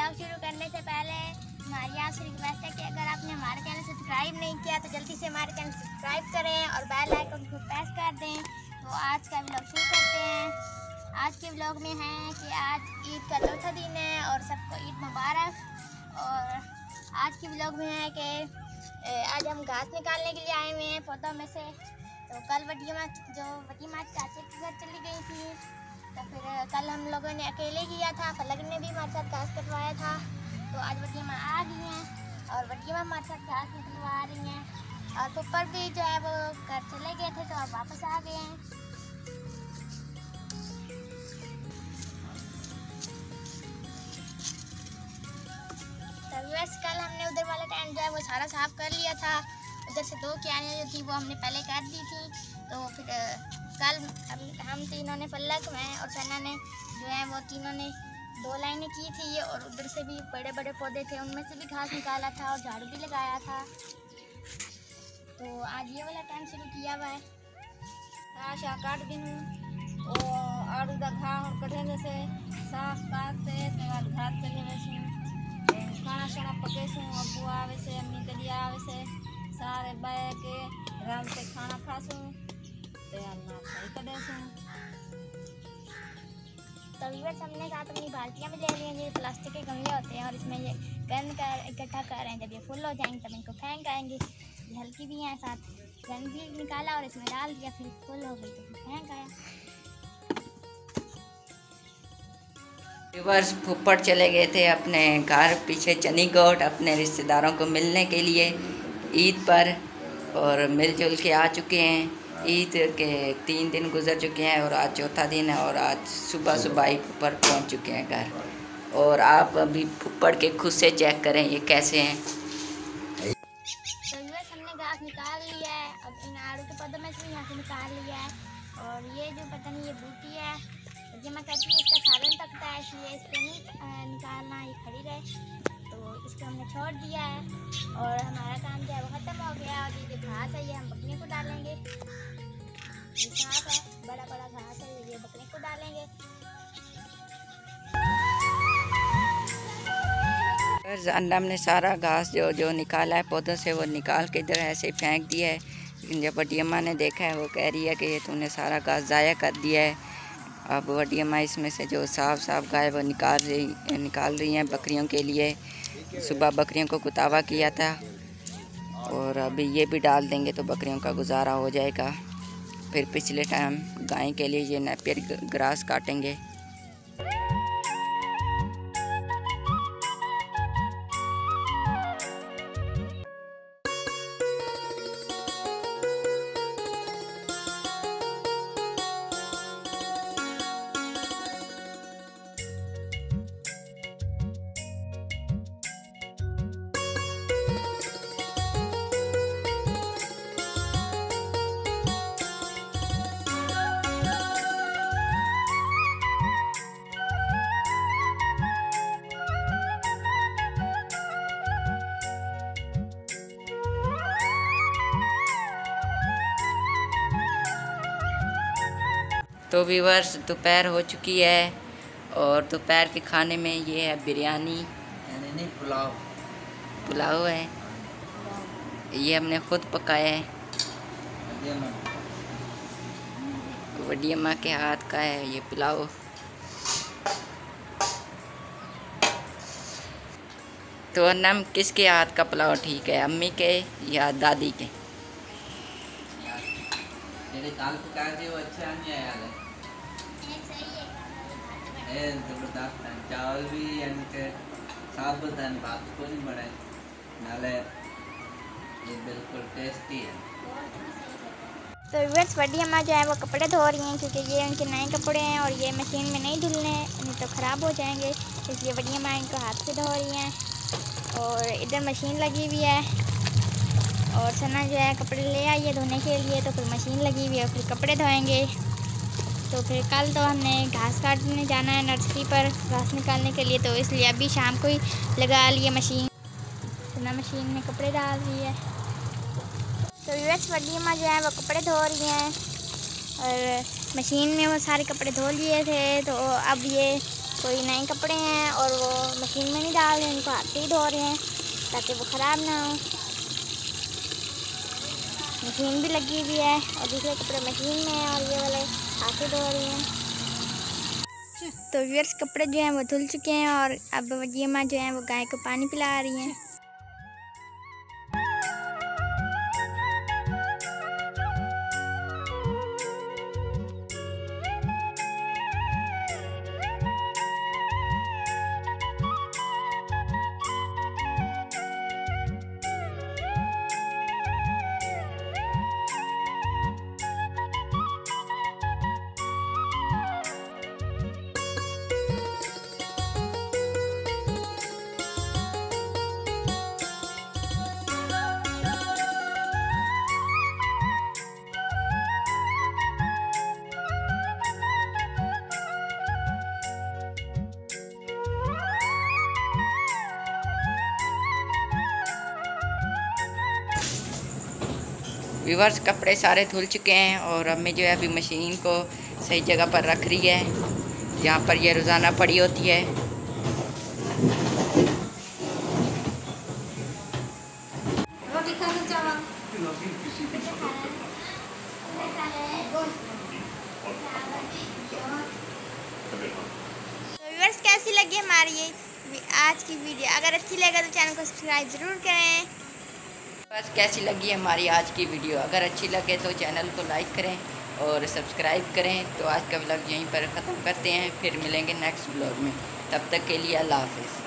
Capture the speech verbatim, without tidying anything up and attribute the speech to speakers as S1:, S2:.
S1: Blog शुरू करने से पहले हमारी आपसे रिक्वेस्ट है कि अगर आपने हमारे चैनल सब्सक्राइब नहीं किया तो जल्दी से हमारे चैनल सब्सक्राइब करें और बेल आइकन को प्रेस कर दें। तो आज का ब्लॉग शुरू करते हैं। आज के ब्लॉग में है कि आज ईद का चौथा दिन है और सबको ईद मुबारक। और आज के ब्लॉग में है कि आज हम घास निकालने के लिए आए हुए हैं पौधों में से। तो कल वडी माँ जो वडी माँ चाचे के घर चली गई थी, तो फिर कल हम लोगों ने अकेले किया था। फलक ने भी हमारे साथ घास कटवाया था। तो आज वडी माँ आ गई हैं और वडी माँ हमारे साथ घास निकलवा रही हैं। और ऊपर भी जो है वो घर चले गए थे तो अब वापस आ गए हैं। तो बस कल हमने उधर वाला टाइम जो है वो सारा साफ कर लिया था। उधर से दो क्यारियाँ जो थी वो हमने पहले कर दी थी। तो फिर कल हम तीनों ने फलक में और सना ने जो है वो तीनों ने दो लाइनें की थी और उधर से भी बड़े बड़े पौधे थे उनमें से भी घास निकाला था और झाड़ू भी लगाया था। तो आज ये वाला टाइम शुरू किया हुआ है। आशा काट दी हूँ और आड़ू का घा और कढ़े से साफ काटते तो आज घास चले वैसे खाना शाना पके से अबू आवे से अम्मी कलिया आवे से सारे बह के आराम से खाना खा सूँ तभी बस हमने साथ अपनी बाल्टियाँ भी ले ली हैं। ये प्लास्टिक के गमले होते हैं और इसमें ये गंद का इकट्ठा कर रहे हैं। जब ये फुल हो जाएंगे तब इनको फेंक आएंगे। ये हल्की भी हैं, साथ गंद भी निकाला और इसमें डाल दिया, फिर फुल हो गई तो फिर फेंक आया।
S2: रिवर्स फुप्पड़ चले गए थे अपने घर पीछे चनीगोट अपने रिश्तेदारों को मिलने के लिए ईद पर, और मिलजुल के आ चुके हैं। ईद के तीन दिन गुजर चुके हैं और आज चौथा दिन है और आज सुबह सुबह ही फुप्पड़ पहुंच चुके हैं घर। और आप अभी फुप्पड़ के खुद से चेक करें ये कैसे हैं।
S1: तो हमने घास निकाल लिया है, अब इन आड़ू के पौधों में से भी यहाँ से निकाल लिया है। और ये जो पता नहीं ये बूटी है जो मैं कहती हूँ इसका सालन तकता है, इसलिए इसको नहीं निकालना, ये खड़ी रहे। तो इसको हमने छोड़ दिया है और हमारा काम जो है वो ख़त्म हो गया। और ये जो घास है ये हम बकरियों को डालेंगे। ये साफ है, बड़ा बड़ा घास है, ये बकरी को डालेंगे।
S2: अन्नम ने सारा घास जो जो निकाला है पौधों से वो निकाल के इधर ऐसे ही फेंक दिया है। लेकिन जब वडी अम्मा ने देखा है वो कह रही है कि ये तूने सारा घास ज़ाया कर दिया है। अब वडी अम्मा इसमें से जो साफ साफ गाय वो निकाल रही निकाल रही हैं बकरियों के लिए। सुबह बकरियों को कुतावा किया था और अभी ये भी डाल देंगे तो बकरियों का गुजारा हो जाएगा। फिर पिछले टाइम गाय के लिए ये नेपियर ग्रास काटेंगे। तो व्यूअर्स दोपहर हो चुकी है और दोपहर के खाने में ये है बिरयानी,
S3: नहीं पुलाव
S2: पुलाव है। ये हमने खुद पकाया है, वडी अम्मा के हाथ का है ये पुलाव। तो अन्नम किसके हाथ का पुलाव ठीक है, अम्मी के या दादी के?
S3: मेरे काल पका दे वो अच्छा नहीं आया है। ए जबरदस्त है, चावल भी यानी कि साबुत है, बात को नहीं बने नाले ये बिल्कुल टेस्टी है।
S1: तो व्यूअर्स वडी अम्मा जो है वो कपड़े धो रही हैं क्योंकि ये उनके नए कपड़े हैं और ये मशीन में नहीं धुलने, नहीं तो ख़राब हो जाएंगे, इसलिए वडी अम्मा इनको हाथ से धो रही हैं। और इधर मशीन लगी हुई है और सना जो है कपड़े ले आई है धोने के लिए, तो फिर मशीन लगी हुई है फिर कपड़े धोएंगे। तो फिर कल तो हमने घास काटने जाना है नर्सरी पर घास निकालने के लिए, तो इसलिए अभी शाम को ही लगा लिए मशीन। सना मशीन में कपड़े डाल रही है। तो व्यूअर्स वडी अम्मा जो है वो कपड़े धो रही हैं और मशीन में वो सारे कपड़े धो लिए थे। तो अब ये कोई नए कपड़े हैं और वो मशीन में नहीं डाल रहे हैं, उनको हाथ से ही धो रहे हैं ताकि वो ख़राब ना हो। मशीन भी लगी हुई है और दूसरे कपड़े मशीन में हैं और ये वाले हाथ से धो रहे हैं। तो व्यूअर्स कपड़े जो हैं वो धुल चुके हैं और अब वजीमा जो है वो गाय को पानी पिला रही हैं।
S2: व्यूअर्स कपड़े सारे धुल चुके हैं और अम्मी जो है अभी मशीन को सही जगह पर रख रही है जहाँ पर ये रोज़ाना पड़ी होती है।
S1: तो व्यूअर्स कैसी लगी हमारी ये आज की वीडियो? अगर अच्छी लगे तो चैनल को सब्सक्राइब ज़रूर करें।
S2: बस कैसी लगी हमारी आज की वीडियो? अगर अच्छी लगे तो चैनल को लाइक करें और सब्सक्राइब करें। तो आज का व्लॉग यहीं पर ख़त्म करते हैं, फिर मिलेंगे नेक्स्ट व्लॉग में। तब तक के लिए अल्लाह हाफ़िज़।